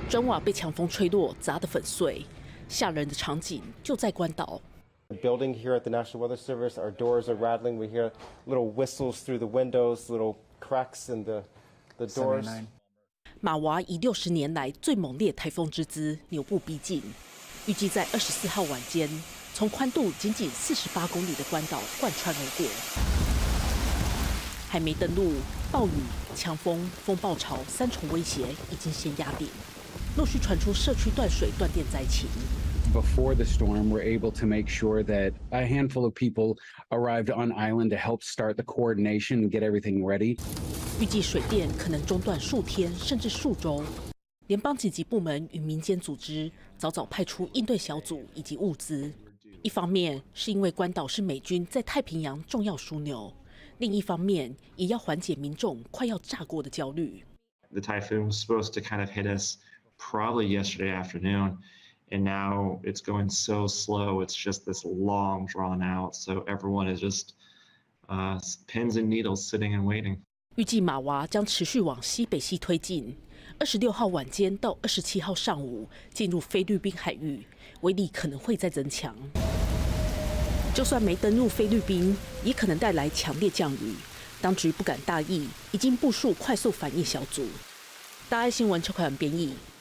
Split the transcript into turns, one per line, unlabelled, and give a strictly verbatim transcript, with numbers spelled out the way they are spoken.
砖瓦被强风吹落，砸得粉碎。吓人的场景就在关岛。
The building here at the National Weather Service, our doors are rattling. We hear little whistles through the windows, little cracks in the the doors.
马娃以六十年来最猛烈台风之姿扭步逼近，预计在二十四号晚间，从宽度仅仅四十八公里的关岛贯穿而过。还没登陆，暴雨、强风、风暴潮三重威胁已经先压顶，陆续传出社区断水、断电灾情。
Before the storm, we're able to make sure that a handful of people arrived on island to help start the coordination and get everything ready.
预计水电可能中断数天甚至数周。联邦紧急部门与民间组织早早派出应对小组以及物资。一方面是因为关岛是美军在太平洋重要枢纽，另一方面也要缓解民众快要炸锅的焦虑。
The typhoon was supposed to kind of hit us probably yesterday afternoon. And now it's going so slow. It's just this long drawn out. So everyone is just uh, pins and needles sitting and waiting.
预计马娃将持续往西北西推进，二十六号晚间到二十七号上午进入菲律宾海域，威力可能会再增强。就算没登陆菲律宾，也可能带来强烈降雨。当局不敢大意，已经部署快速反应小组。大爱新闻邱凯文编译。